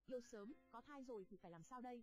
Yêu sớm, có thai rồi thì phải làm sao đây?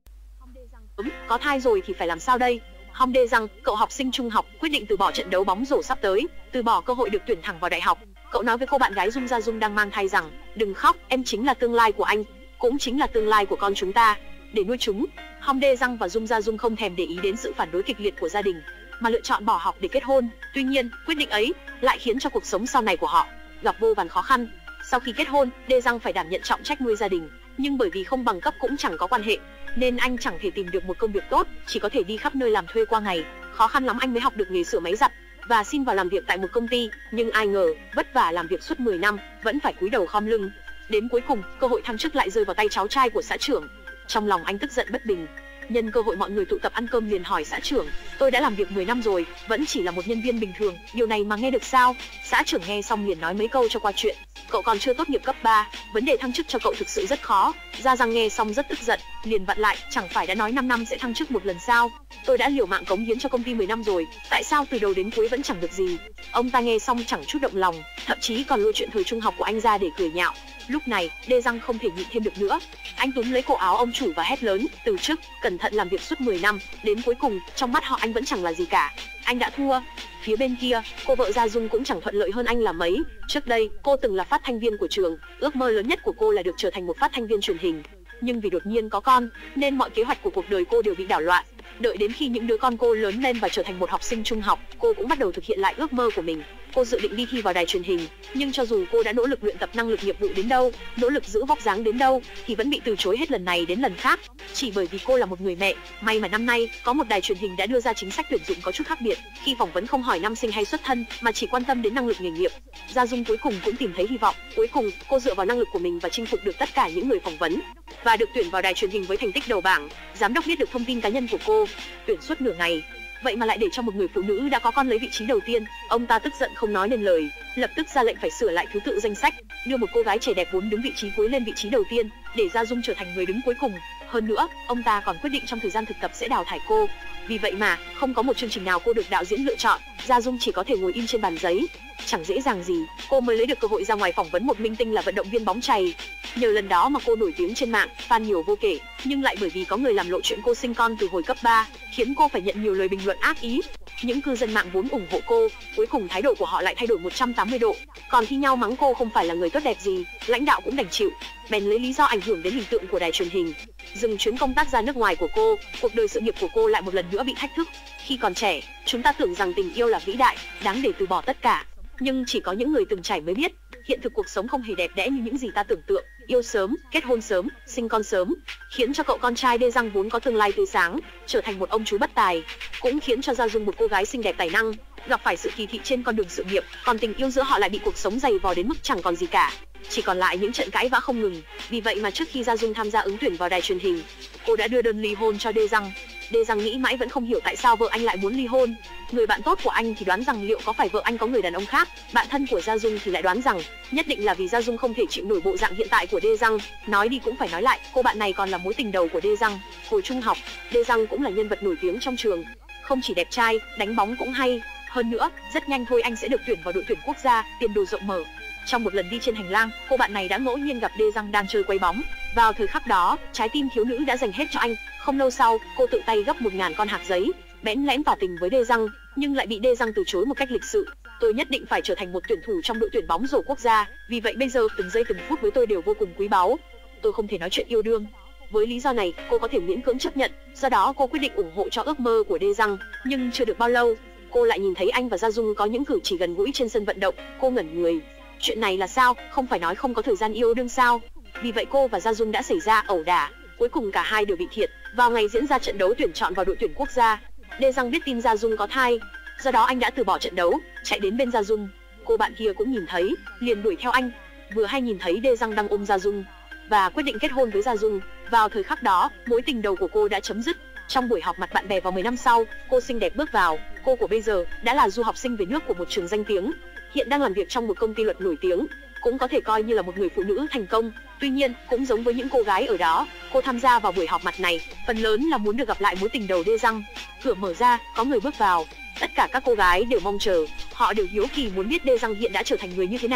Có thai rồi thì phải làm sao đây? Hong Dae Jang, cậu học sinh trung học, quyết định từ bỏ trận đấu bóng rổ sắp tới, từ bỏ cơ hội được tuyển thẳng vào đại học. Cậu nói với cô bạn gái Jung Ja Jung đang mang thai rằng, đừng khóc, em chính là tương lai của anh, cũng chính là tương lai của con chúng ta. Để nuôi chúng, Hong Dae Jang và Jung Ja Jung không thèm để ý đến sự phản đối kịch liệt của gia đình, mà lựa chọn bỏ học để kết hôn. Tuy nhiên, quyết định ấy lại khiến cho cuộc sống sau này của họ gặp vô vàn khó khăn. Sau khi kết hôn, Dae Jang phải đảm nhận trọng trách nuôi gia đình, nhưng bởi vì không bằng cấp cũng chẳng có quan hệ, nên anh chẳng thể tìm được một công việc tốt, chỉ có thể đi khắp nơi làm thuê qua ngày. Khó khăn lắm anh mới học được nghề sửa máy giặt và xin vào làm việc tại một công ty, nhưng ai ngờ, vất vả làm việc suốt 10 năm, vẫn phải cúi đầu khom lưng. Đến cuối cùng, cơ hội thăng chức lại rơi vào tay cháu trai của xã trưởng. Trong lòng anh tức giận bất bình. Nhân cơ hội mọi người tụ tập ăn cơm liền hỏi xã trưởng, tôi đã làm việc 10 năm rồi, vẫn chỉ là một nhân viên bình thường, điều này mà nghe được sao? Xã trưởng nghe xong liền nói mấy câu cho qua chuyện. Cậu còn chưa tốt nghiệp cấp 3, vấn đề thăng chức cho cậu thực sự rất khó. Gia Giang nghe xong rất tức giận, liền vặn lại, chẳng phải đã nói 5 năm sẽ thăng chức một lần sao? Tôi đã liều mạng cống hiến cho công ty 10 năm rồi, tại sao từ đầu đến cuối vẫn chẳng được gì? Ông ta nghe xong chẳng chút động lòng, thậm chí còn lôi chuyện thời trung học của anh ra để cười nhạo. Lúc này, Dae Jang không thể nhịn thêm được nữa. Anh túm lấy cổ áo ông chủ và hét lớn, từ chức, cẩn thận làm việc suốt 10 năm, đến cuối cùng, trong mắt họ anh vẫn chẳng là gì cả. Anh đã thua. Phía bên kia, cô vợ Gia Dung cũng chẳng thuận lợi hơn anh là mấy. Trước đây, cô từng là phát thanh viên của trường, ước mơ lớn nhất của cô là được trở thành một phát thanh viên truyền hình. Nhưng vì đột nhiên có con, nên mọi kế hoạch của cuộc đời cô đều bị đảo loạn. Đợi đến khi những đứa con cô lớn lên và trở thành một học sinh trung học, cô cũng bắt đầu thực hiện lại ước mơ của mình. Cô dự định đi thi vào đài truyền hình, nhưng cho dù cô đã nỗ lực luyện tập năng lực nghiệp vụ đến đâu, nỗ lực giữ vóc dáng đến đâu, thì vẫn bị từ chối hết lần này đến lần khác. Chỉ bởi vì cô là một người mẹ. May mà năm nay, có một đài truyền hình đã đưa ra chính sách tuyển dụng có chút khác biệt, khi phỏng vấn không hỏi năm sinh hay xuất thân, mà chỉ quan tâm đến năng lực nghề nghiệp. Gia Dung cuối cùng cũng tìm thấy hy vọng. Cuối cùng, cô dựa vào năng lực của mình và chinh phục được tất cả những người phỏng vấn, và được tuyển vào đài truyền hình với thành tích đầu bảng. Giám đốc biết được thông tin cá nhân của cô, tuyển suốt nửa ngày, vậy mà lại để cho một người phụ nữ đã có con lấy vị trí đầu tiên. Ông ta tức giận không nói nên lời, lập tức ra lệnh phải sửa lại thứ tự danh sách, đưa một cô gái trẻ đẹp vốn đứng vị trí cuối lên vị trí đầu tiên, để Gia Dung trở thành người đứng cuối cùng. Hơn nữa, ông ta còn quyết định trong thời gian thực tập sẽ đào thải cô. Vì vậy mà, không có một chương trình nào cô được đạo diễn lựa chọn, Gia Dung chỉ có thể ngồi im trên bàn giấy. Chẳng dễ dàng gì, cô mới lấy được cơ hội ra ngoài phỏng vấn một minh tinh là vận động viên bóng chày. Nhờ lần đó mà cô nổi tiếng trên mạng, fan nhiều vô kể, nhưng lại bởi vì có người làm lộ chuyện cô sinh con từ hồi cấp 3, khiến cô phải nhận nhiều lời bình luận ác ý. Những cư dân mạng vốn ủng hộ cô, cuối cùng thái độ của họ lại thay đổi 180 độ, còn thi nhau mắng cô không phải là người tốt đẹp gì. Lãnh đạo cũng đành chịu, bèn lấy lý do ảnh hưởng đến hình tượng của đài truyền hình, dừng chuyến công tác ra nước ngoài của cô. Cuộc đời sự nghiệp của cô lại một lần nữa bị thách thức. Khi còn trẻ, chúng ta tưởng rằng tình yêu là vĩ đại, đáng để từ bỏ tất cả. Nhưng chỉ có những người từng trải mới biết, hiện thực cuộc sống không hề đẹp đẽ như những gì ta tưởng tượng. Yêu sớm, kết hôn sớm, sinh con sớm, khiến cho cậu con trai Dae Jang vốn có tương lai tươi sáng, trở thành một ông chú bất tài. Cũng khiến cho Gia Dung, một cô gái xinh đẹp tài năng, gặp phải sự kỳ thị trên con đường sự nghiệp. Còn tình yêu giữa họ lại bị cuộc sống giày vò đến mức chẳng còn gì cả, chỉ còn lại những trận cãi vã không ngừng. Vì vậy mà trước khi Gia Dung tham gia ứng tuyển vào đài truyền hình, cô đã đưa đơn ly hôn cho Dae Jang. Dae Jang nghĩ mãi vẫn không hiểu tại sao vợ anh lại muốn ly hôn. Người bạn tốt của anh thì đoán rằng liệu có phải vợ anh có người đàn ông khác. Bạn thân của Gia Dung thì lại đoán rằng nhất định là vì Gia Dung không thể chịu nổi bộ dạng hiện tại của Dae Jang. Nói đi cũng phải nói lại, cô bạn này còn là mối tình đầu của Dae Jang. Hồi trung học, Dae Jang cũng là nhân vật nổi tiếng trong trường. Không chỉ đẹp trai, đánh bóng cũng hay. Hơn nữa, rất nhanh thôi anh sẽ được tuyển vào đội tuyển quốc gia, tiền đồ rộng mở. Trong một lần đi trên hành lang, cô bạn này đã ngẫu nhiên gặp Dae Jang đang chơi quay bóng. Vào thời khắc đó, trái tim thiếu nữ đã dành hết cho anh. Không lâu sau, cô tự tay gấp 1000 con hạt giấy, bẽn lẽn tỏ tình với Dae Jang, nhưng lại bị Dae Jang từ chối một cách lịch sự. Tôi nhất định phải trở thành một tuyển thủ trong đội tuyển bóng rổ quốc gia, vì vậy bây giờ từng giây từng phút với tôi đều vô cùng quý báu. Tôi không thể nói chuyện yêu đương. Với lý do này, cô có thể miễn cưỡng chấp nhận. Do đó, cô quyết định ủng hộ cho ước mơ của Dae Jang. Nhưng chưa được bao lâu, cô lại nhìn thấy anh và Gia Dung có những cử chỉ gần gũi trên sân vận động. Cô ngẩn người. Chuyện này là sao? Không phải nói không có thời gian yêu đương sao? Vì vậy cô và Gia Dung đã xảy ra ẩu đả. Cuối cùng cả hai đều bị thiệt. Vào ngày diễn ra trận đấu tuyển chọn vào đội tuyển quốc gia, Dae Jang biết tin Gia Dung có thai. Do đó anh đã từ bỏ trận đấu, chạy đến bên Gia Dung. Cô bạn kia cũng nhìn thấy, liền đuổi theo anh. Vừa hay nhìn thấy Dae Jang đang ôm Gia Dung và quyết định kết hôn với Gia Dung. Vào thời khắc đó, mối tình đầu của cô đã chấm dứt. Trong buổi họp mặt bạn bè vào 10 năm sau, cô xinh đẹp bước vào. Cô của bây giờ đã là du học sinh về nước của một trường danh tiếng, hiện đang làm việc trong một công ty luật nổi tiếng, cũng có thể coi như là một người phụ nữ thành công. Tuy nhiên, cũng giống với những cô gái ở đó, cô tham gia vào buổi họp mặt này, phần lớn là muốn được gặp lại mối tình đầu Dae Jang. Cửa mở ra, có người bước vào. Tất cả các cô gái đều mong chờ, họ đều hiếu kỳ muốn biết Dae Jang hiện đã trở thành người như thế nào.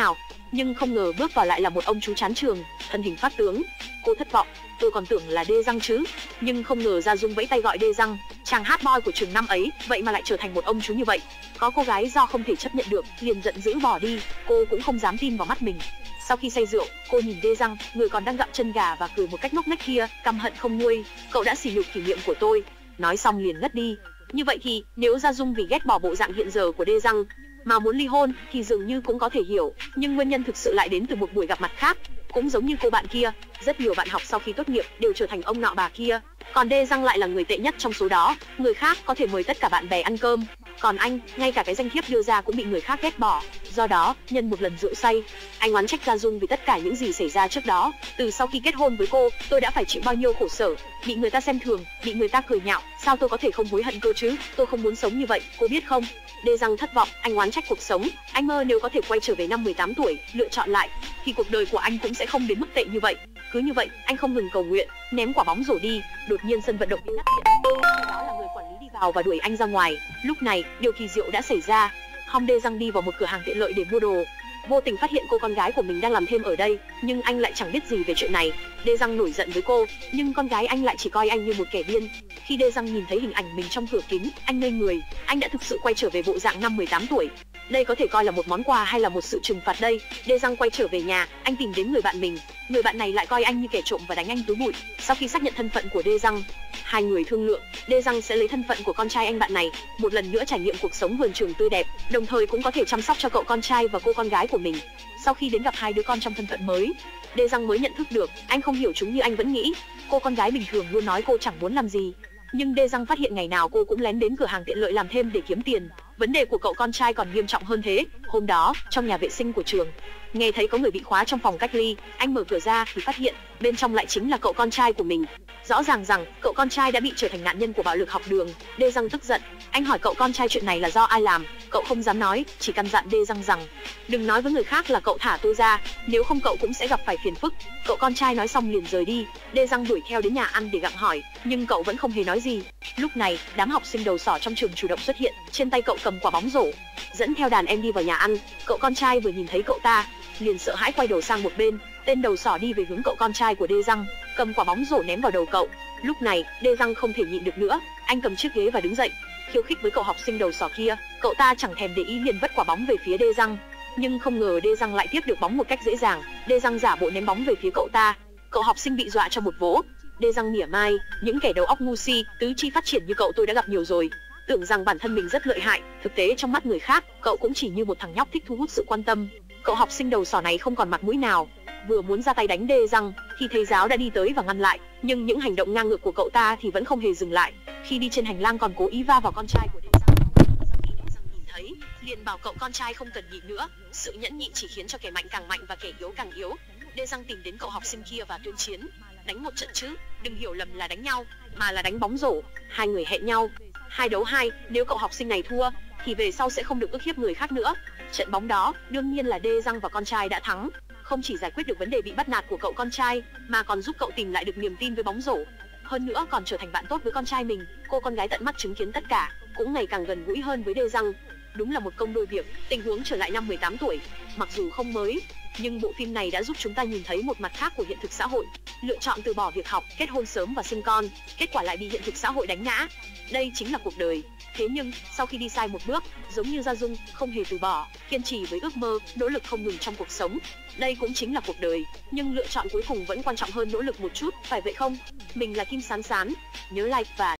nhưng không ngờ bước vào lại là một ông chú chán trường, thân hình phát tướng. Cô thất vọng, tôi còn tưởng là Đê Răng chứ, nhưng không ngờ Gia Dung vẫy tay gọi Đê Răng, chàng hot boy của trường năm ấy, vậy mà lại trở thành một ông chú như vậy. Có cô gái do không thể chấp nhận được, liền giận dữ bỏ đi, cô cũng không dám tin vào mắt mình. Sau khi say rượu, cô nhìn Đê Răng, người còn đang gặm chân gà và cười một cách ngốc nghếch kia, căm hận không nguôi. Cậu đã sỉ nhục kỷ niệm của tôi. Nói xong liền ngất đi. Như vậy thì, nếu Gia Dung vì ghét bỏ bộ dạng hiện giờ của Đê Răng mà muốn ly hôn thì dường như cũng có thể hiểu, nhưng nguyên nhân thực sự lại đến từ một buổi gặp mặt khác. Cũng giống như cô bạn kia, rất nhiều bạn học sau khi tốt nghiệp đều trở thành ông nọ bà kia, còn Đê Răng lại là người tệ nhất trong số đó. Người khác có thể mời tất cả bạn bè ăn cơm, còn anh, ngay cả cái danh thiếp đưa ra cũng bị người khác ghét bỏ. Do đó, nhân một lần rượu say, anh oán trách Gia Dung vì tất cả những gì xảy ra trước đó. Từ sau khi kết hôn với cô, tôi đã phải chịu bao nhiêu khổ sở, bị người ta xem thường, bị người ta cười nhạo, sao tôi có thể không hối hận cơ chứ? Tôi không muốn sống như vậy, cô biết không? Đê Răng thất vọng, anh oán trách cuộc sống. Anh mơ nếu có thể quay trở về năm 18 tuổi, lựa chọn lại, thì cuộc đời của anh cũng sẽ không đến mức tệ như vậy. Cứ như vậy, anh không ngừng cầu nguyện, ném quả bóng rổ đi. Đột nhiên sân vận động bị ngắt điện. Đó là người quản lý đi vào và đuổi anh ra ngoài. Lúc này, điều kỳ diệu đã xảy ra. Hong Đê Răng đi vào một cửa hàng tiện lợi để mua đồ, vô tình phát hiện cô con gái của mình đang làm thêm ở đây, nhưng anh lại chẳng biết gì về chuyện này. Đê Răng nổi giận với cô, nhưng con gái anh lại chỉ coi anh như một kẻ điên. Khi Đê Răng nhìn thấy hình ảnh mình trong cửa kính, anh ngây người, anh đã thực sự quay trở về bộ dạng năm 18 tuổi. Đây có thể coi là một món quà hay là một sự trừng phạt đây? Đê Răng quay trở về nhà, anh tìm đến người bạn mình. Người bạn này lại coi anh như kẻ trộm và đánh anh túi bụi. Sau khi xác nhận thân phận của Đê Răng, hai người thương lượng, Đê Răng sẽ lấy thân phận của con trai anh bạn này, một lần nữa trải nghiệm cuộc sống vườn trường tươi đẹp, đồng thời cũng có thể chăm sóc cho cậu con trai và cô con gái của mình. Sau khi đến gặp hai đứa con trong thân phận mới, Đê Răng mới nhận thức được, anh không hiểu chúng như anh vẫn nghĩ. Cô con gái bình thường luôn nói cô chẳng muốn làm gì, nhưng Đê Răng phát hiện ngày nào cô cũng lén đến cửa hàng tiện lợi làm thêm để kiếm tiền. Vấn đề của cậu con trai còn nghiêm trọng hơn thế. Hôm đó, trong nhà vệ sinh của trường, nghe thấy có người bị khóa trong phòng cách ly, anh mở cửa ra thì phát hiện bên trong lại chính là cậu con trai của mình. Rõ ràng rằng cậu con trai đã bị trở thành nạn nhân của bạo lực học đường. Đê Răng tức giận, anh hỏi cậu con trai chuyện này là do ai làm. Cậu không dám nói, chỉ căn dặn Đê Răng rằng đừng nói với người khác là cậu thả tôi ra, nếu không cậu cũng sẽ gặp phải phiền phức. Cậu con trai nói xong liền rời đi. Đê Răng đuổi theo đến nhà ăn để gặng hỏi, nhưng cậu vẫn không hề nói gì. Lúc này, đám học sinh đầu sỏ trong trường chủ động xuất hiện, trên tay cậu cầm quả bóng rổ, dẫn theo đàn em đi vào nhà ăn. Cậu con trai vừa nhìn thấy cậu ta, liền sợ hãi quay đầu sang một bên. Tên đầu sỏ đi về hướng cậu con trai của Đê Răng, cầm quả bóng rổ ném vào đầu cậu. Lúc này, Đê Răng không thể nhịn được nữa, anh cầm chiếc ghế và đứng dậy, khiêu khích với cậu học sinh đầu sỏ kia. Cậu ta chẳng thèm để ý liền vất quả bóng về phía Đê Răng, nhưng không ngờ Đê Răng lại tiếp được bóng một cách dễ dàng. Đê Răng giả bộ ném bóng về phía cậu ta, cậu học sinh bị dọa cho một vố. Đê Răng mỉa mai, những kẻ đầu óc ngu si, tứ chi phát triển như cậu tôi đã gặp nhiều rồi, tưởng rằng bản thân mình rất lợi hại, thực tế trong mắt người khác, cậu cũng chỉ như một thằng nhóc thích thu hút sự quan tâm. Cậu học sinh đầu sỏ này không còn mặt mũi nào, vừa muốn ra tay đánh Đê Răng thì thầy giáo đã đi tới và ngăn lại, nhưng những hành động ngang ngược của cậu ta thì vẫn không hề dừng lại. Khi đi trên hành lang còn cố ý va vào con trai của Đê Răng. Sau khi Đê Răng nhìn thấy, liền bảo cậu con trai không cần nhịn nữa, sự nhẫn nhịn chỉ khiến cho kẻ mạnh càng mạnh và kẻ yếu càng yếu. Đê Răng tìm đến cậu học sinh kia và tuyên chiến, đánh một trận chứ, đừng hiểu lầm là đánh nhau, mà là đánh bóng rổ. Hai người hẹn nhau 2 đấu 2, nếu cậu học sinh này thua thì về sau sẽ không được ức hiếp người khác nữa. Trận bóng đó, đương nhiên là Đê Răng và con trai đã thắng, không chỉ giải quyết được vấn đề bị bắt nạt của cậu con trai, mà còn giúp cậu tìm lại được niềm tin với bóng rổ. Hơn nữa còn trở thành bạn tốt với con trai mình. Cô con gái tận mắt chứng kiến tất cả, cũng ngày càng gần gũi hơn với Đê Răng. Đúng là một công đôi việc. Tình huống trở lại năm 18 tuổi, mặc dù không mới, nhưng bộ phim này đã giúp chúng ta nhìn thấy một mặt khác của hiện thực xã hội. Lựa chọn từ bỏ việc học, kết hôn sớm và sinh con, kết quả lại bị hiện thực xã hội đánh ngã. Đây chính là cuộc đời. Thế nhưng, sau khi đi sai một bước, giống như Gia Dung, không hề từ bỏ, kiên trì với ước mơ, nỗ lực không ngừng trong cuộc sống. Đây cũng chính là cuộc đời, nhưng lựa chọn cuối cùng vẫn quan trọng hơn nỗ lực một chút, phải vậy không? Mình là Kim Sán Sán, nhớ like và